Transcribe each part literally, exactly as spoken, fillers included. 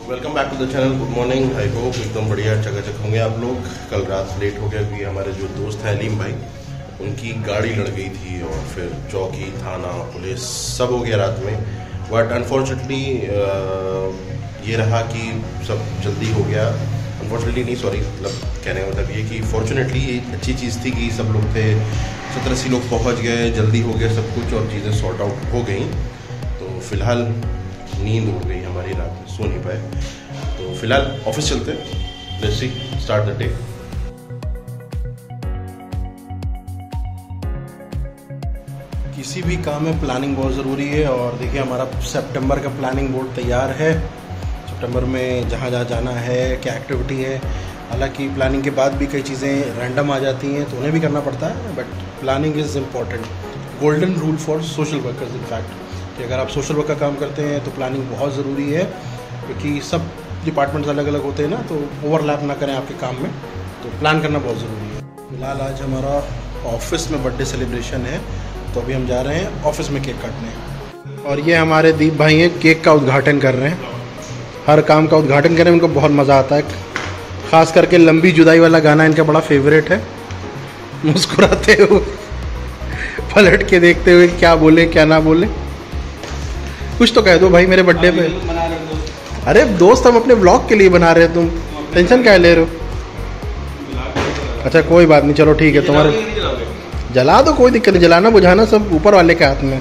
Welcome back to the channel. Good morning. I hope एकदम बढ़िया चकाचक होंगे आप लोग। कल रात लेट हो गया क्योंकि हमारे जो दोस्त हैं अलीम भाई, उनकी गाड़ी लड़ गई थी और फिर चौकी, थाना, पुलिस सब हो गया रात में। बट अनफॉर्चुनेटली ये रहा कि सब जल्दी हो गया। अनफॉर्चुनेटली नहीं, सॉरी, मतलब कहने का मतलब ये कि फॉर्चुनेटली ये अच्छी चीज़ थी कि सब लोग थे, सत्तर अस्सी लोग पहुँच गए, जल्दी हो गया सब कुछ और चीज़ें सॉर्ट आउट हो गई। तो फिलहाल नींद उड़ गई हमारी, रात में सो नहीं पाए। तो फिलहाल ऑफिस चलते हैं। Let's see start the day. किसी भी काम में प्लानिंग बहुत ज़रूरी है और देखिए हमारा सितंबर का प्लानिंग बोर्ड तैयार है। सितंबर में जहाँ जहाँ जाना है, क्या एक्टिविटी है। हालांकि प्लानिंग के बाद भी कई चीज़ें रैंडम आ जाती हैं तो उन्हें भी करना पड़ता है, but planning is important. Golden rule for social workers in fact कि अगर आप सोशल वर्क का काम करते हैं तो प्लानिंग बहुत ज़रूरी है, क्योंकि सब डिपार्टमेंट्स अलग अलग होते हैं ना, तो ओवरलैप ना करें आपके काम में, तो प्लान करना बहुत ज़रूरी है। फिलहाल आज हमारा ऑफिस में बर्थडे सेलिब्रेशन है, तो अभी हम जा रहे हैं ऑफिस में केक काटने। और ये हमारे दीप भाई हैं, केक का उद्घाटन कर रहे हैं। हर काम का उद्घाटन करें, उनको बहुत मज़ा आता है। ख़ास करके लंबी जुदाई वाला गाना इनका बड़ा फेवरेट है। मुस्कुराते हुए, पलट के देखते हुए क्या बोले क्या ना बोले। कुछ तो कह दो भाई मेरे बर्थडे पे। अरे दोस्त, हम अपने ब्लॉग के लिए बना रहे हैं, तुम टेंशन क्या ले रहे हो? अच्छा कोई बात नहीं, चलो ठीक है। तुम्हारे जला दो, कोई दिक्कत नहीं। जलाना बुझाना सब ऊपर वाले के हाथ में।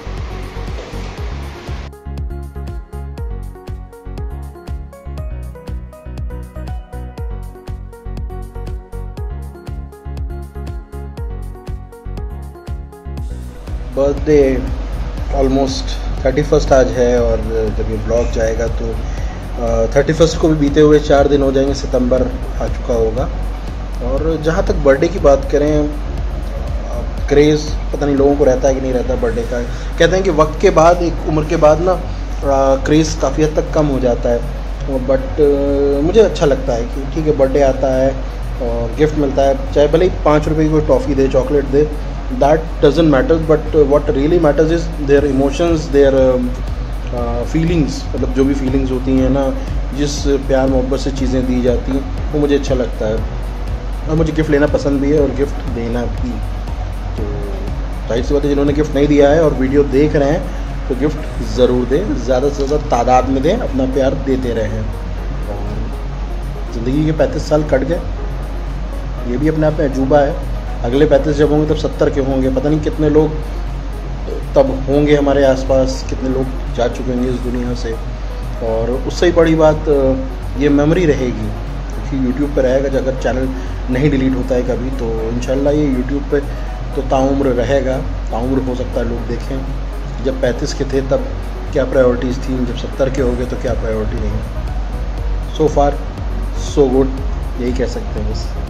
बर्थडे ऑलमोस्ट थर्टी फर्स्ट आज है, और जब ये ब्लॉग जाएगा तो थर्टी फर्स्ट को भी बीते हुए चार दिन हो जाएंगे, सितंबर आ चुका होगा। और जहाँ तक बर्थडे की बात करें, क्रेज़ पता नहीं लोगों को रहता है कि नहीं रहता बर्थडे का। कहते हैं कि वक्त के बाद, एक उम्र के बाद ना, क्रेज़ काफ़ी हद तक कम हो जाता है। बट मुझे अच्छा लगता है कि ठीक है, बर्थडे आता है और गिफ्ट मिलता है, चाहे भले ही पाँच रुपये की कोई टॉफ़ी दे, चॉकलेट दे, that doesn't matter, but uh, what really matters is their emotions, their uh, uh, feelings। मतलब जो भी feelings होती हैं ना, जिस प्यार मोहब्बत से चीज़ें दी जाती हैं, वो मुझे अच्छा लगता है। और मुझे गिफ्ट लेना पसंद भी है और गिफ्ट देना भी। तो जाहिर सी बात है, जिन्होंने गिफ्ट नहीं दिया है और वीडियो देख रहे हैं तो गिफ्ट ज़रूर दें, ज़्यादा से ज़्यादा तादाद में दें, अपना प्यार देते रहें। और ज़िंदगी के पैंतीस साल कट गए, ये भी अपने आप में अजूबा है। अगले पैंतीस जब होंगे तब सत्तर के होंगे, पता नहीं कितने लोग तब होंगे हमारे आसपास, कितने लोग जा चुके होंगे इस दुनिया से। और उससे ही बड़ी बात ये मेमोरी रहेगी, क्योंकि यूट्यूब पे रहेगा। अगर चैनल नहीं डिलीट होता है कभी, तो इंशाल्लाह ये यूट्यूब पे तो ताउम्र रहेगा। ताउम्र हो सकता है लोग देखें। जब पैंतीस के थे तब क्या प्रायोरिटीज़ थी, जब सत्तर के हो गए तो क्या प्रायोरिटी नहीं। सो फार सो गुड, यही कह सकते हैं बस।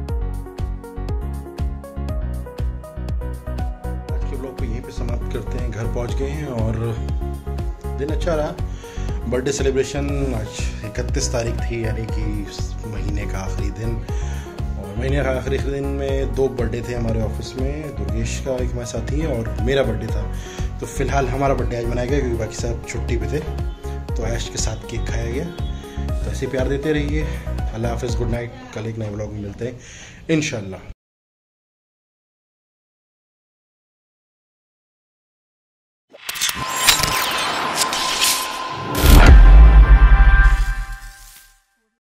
यहीं पे समाप्त करते हैं। घर पहुंच गए हैं और दिन अच्छा रहा। बर्थडे सेलिब्रेशन आज इकतीस तारीख थी, यानी कि महीने का आखिरी दिन। और महीने का आखिरी दिन में दो बर्थडे थे हमारे ऑफिस में। दुर्गेश का एक हमारे साथी है और मेरा बर्थडे था। तो फिलहाल हमारा बर्थडे आज मनाया गया, क्योंकि बाकी सब छुट्टी पे थे। तो ऐश के साथ केक खाया गया। तो ऐसे प्यार देते रहिए। अल्लाह हाफिज़, गुड नाइट। कल एक नए ब्लॉग में मिलते हैं इंशाल्लाह।